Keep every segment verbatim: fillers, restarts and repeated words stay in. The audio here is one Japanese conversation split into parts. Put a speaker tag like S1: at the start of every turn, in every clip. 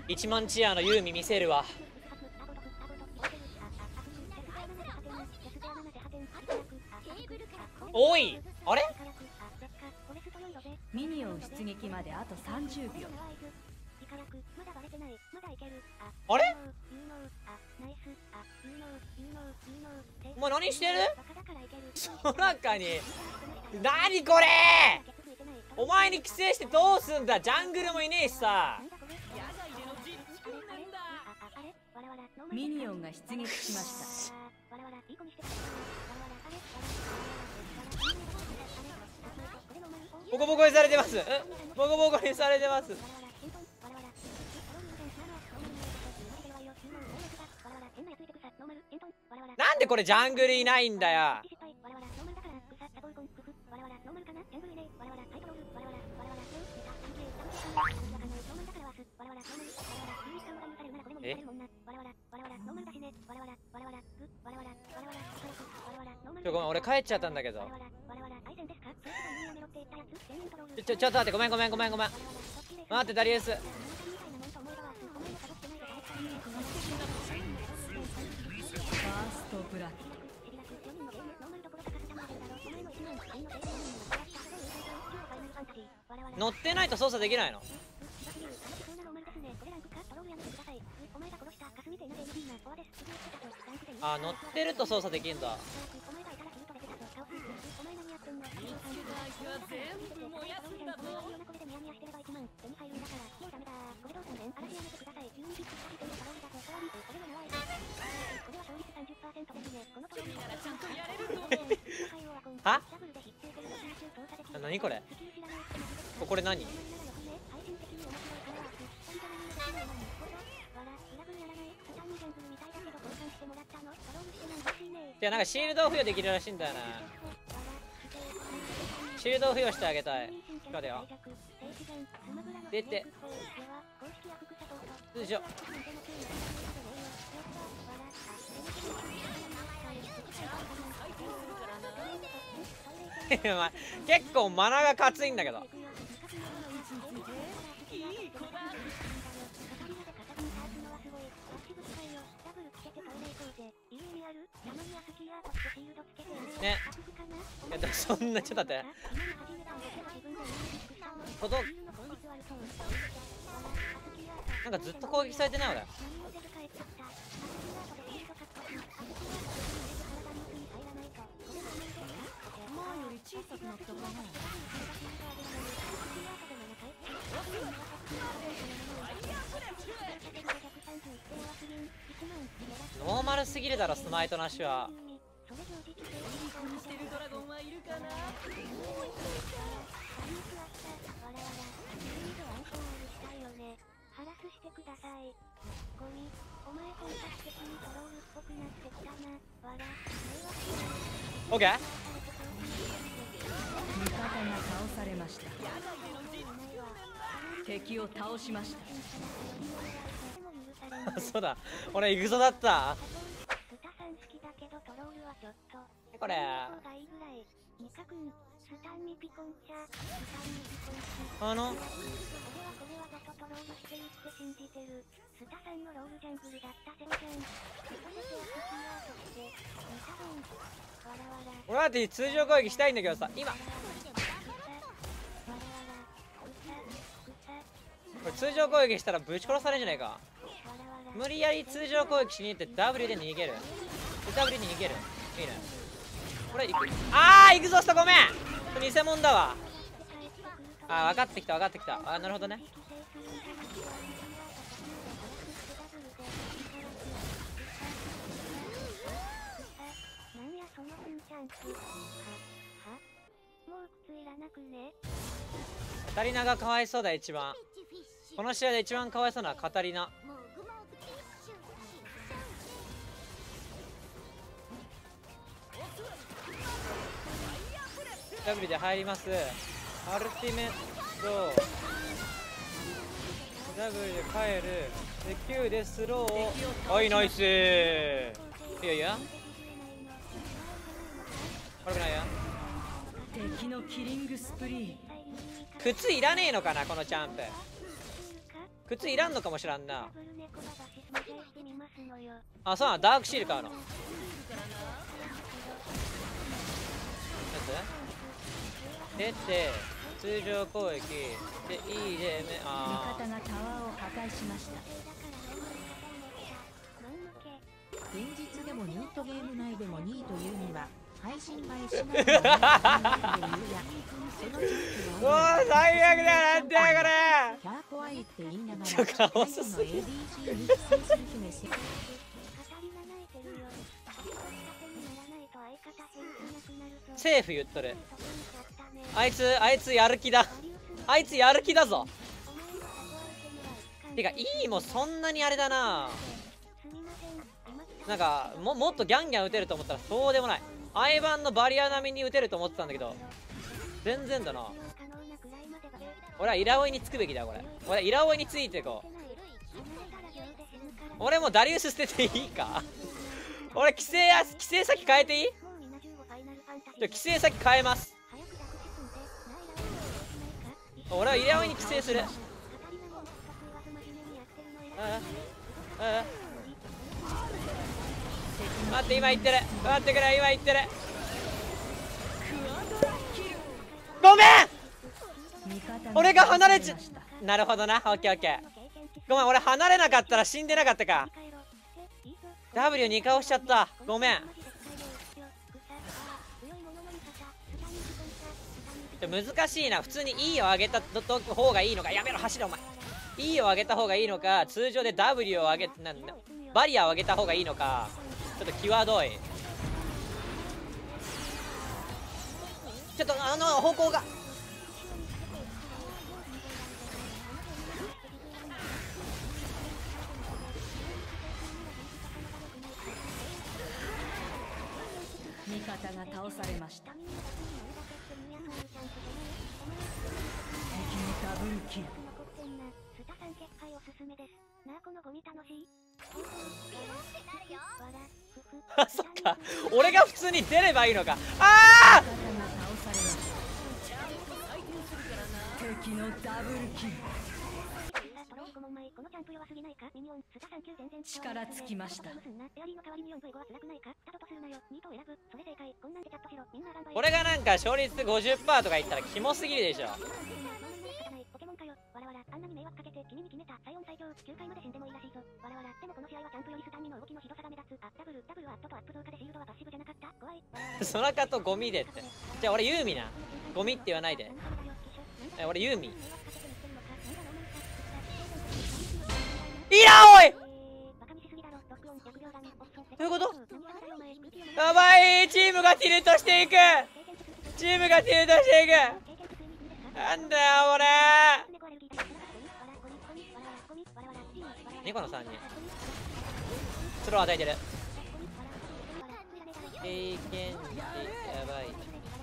S1: いちまんチアのユーミ見せるわ。おい、あれ
S2: ミニオン出撃まであとさんじゅうびょう。
S1: あれお前何してる？空かに何これ。お前に寄生してどうすんだ。ジャングルもいねえしさ。
S2: ミニオンが出撃しました。
S1: ボコボコにされてます。ボコボコにされてます。なんでこれジャングルいないんだよ。えちょごめん、俺帰っちゃったんだけど。ちょちょっと待って、ごめんごめんごめんごめん。待ってダリウス。
S2: ファーストブラッド。
S1: 乗ってないと操作できないの？あ、乗ってると操作できるんだ。は？何これ？これ何？いや、なんかシールドを付与できるらしいんだよな。シールドを付与してあげたい。待てよ。出て。よいしょ。結構マナがかついんだけど。ね。いや、でもそんな、ちょっと待って。届く。なんかずっと攻撃されてない俺。ノーマルすぎるだろ、スマイトなしは。オッケー。
S2: 味方が倒されました。敵を倒しました。
S1: そうだ、俺イグゾだった。これあの俺だって通常攻撃したいんだけどさ、今これ通常攻撃したらぶち殺されるんじゃないか。無理やり通常攻撃しに行って ダブリュー で逃げる。 ダブリュー に逃げる。いいね。これ行く。あー行くぞ。ストごめん、これ偽物だわ。あー分かってきた分かってきた。あーなるほどね。カタリナがかわいそうだ。一番この試合で一番かわいそうなのはカタリナ。ダブリュー で入ります。アルティメットダブリュー で帰る。で キュー でスロー。はいナイス。いやいや悪くないよ。
S2: 敵のキリングスプリー。
S1: 靴いらねえのかなこのジャンプ。 靴いらんのかもしらんな。あ、そうなの。ダークシール買うの。やつ出て通常攻撃でいいでめあ
S2: 味方がタワーを破壊しました。現実でもニートゲーム内でもニーというには配信映えしないのが
S1: もう最悪だよ。なんだよこれ。
S2: キャー怖いって言いながら
S1: ちょ顔すすぎ。セーフ言っとる。あいつあいつやる気だ。あいつやる気だぞ。てかいいもそんなにあれだな。なんか も, もっとギャンギャン打てると思ったらそうでもない。相盤のバリア並みに打てると思ってたんだけど全然だな。俺はイラオイにつくべきだ。これ俺はイラオイについていこう。俺もダリウス捨てていいか。俺規制や規制先変えていい？じゃ規制先変えます。俺はイラオイに規制する。ああああ待って今言ってる。待ってくれ今言ってる。ごめん俺が離れちゃなるほどな。オッケーオッケー。ごめん俺離れなかったら死んでなかったか。 ダブリューに 顔しちゃった。ごめん。難しいな。普通に E を上げた方がいいのか。やめろ走れお前。 E を上げた方がいいのか通常で ダブリュー を上げなんだバリアを上げた方がいいのかちょっと際どい。ちょっとあの方向が
S2: 味方が倒されました。敵のダブルキル。
S1: あそっか俺が普通に出ればいいのか。ああ
S2: 敵のダブルキル。力尽きました。
S1: 俺がなんか勝率 ごじゅっパーセント とか言ったらキモすぎるでしょ。そのかとゴミでって。じゃあ俺ユーミな。ゴミって言わないで。え俺ユーミ。いやおいどういうこと。やばいチームがティルトしていく。チームがティルトしていく。なんだよこれ。ニコのさんにスロー与えてる。経験値やばい。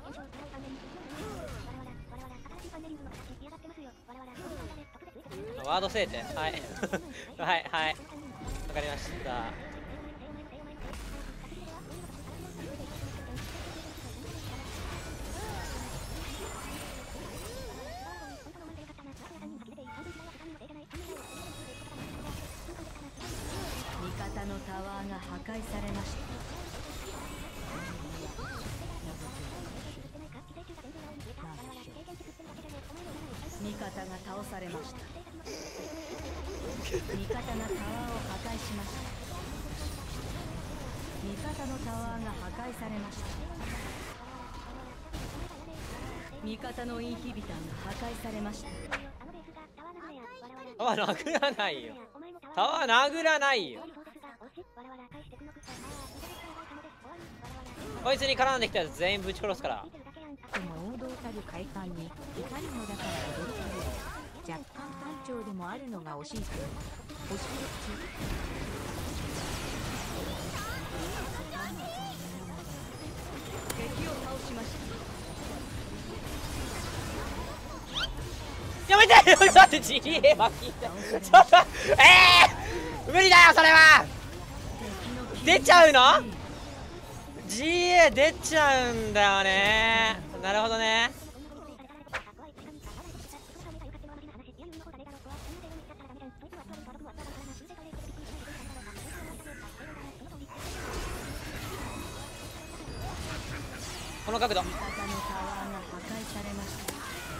S1: ワードせえてはいはいはいわかりました。
S2: 味方のタワーが破壊されました。味方が倒されました。味方がタワーを破壊しました。味方のタワーが破壊されました。味方のインヒビターが破壊されました。
S1: タワー殴らないよ。タワー殴らないよ。こいつに絡んできたやつ全員ぶち殺すから。
S2: この王道たる快感に怒りのだから驚かれる。若干単調でもあるのが惜しいか。惜しい敵を倒しました。
S1: やめてだって ジーエー は聞いた。ちょっとえー、無理だよそれは。出ちゃうの ジーエー 出ちゃうんだよね。なるほどね。 この角度。
S2: 味方のタワーが破壊されました。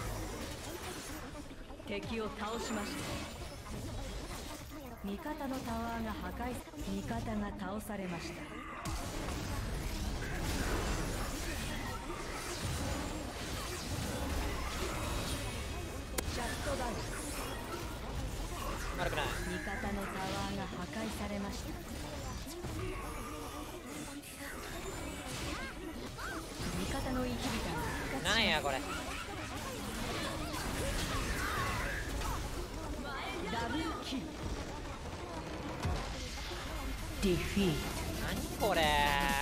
S2: 敵を倒しました。味方のタワーが破壊、味方が倒されました。シャットダウン。
S1: 悪くない。
S2: 味方のタワーが破壊されました。味方のインヒビターが復活しました。
S1: なんやこれ。
S2: ダブルキル。ディフィート。
S1: 何これ。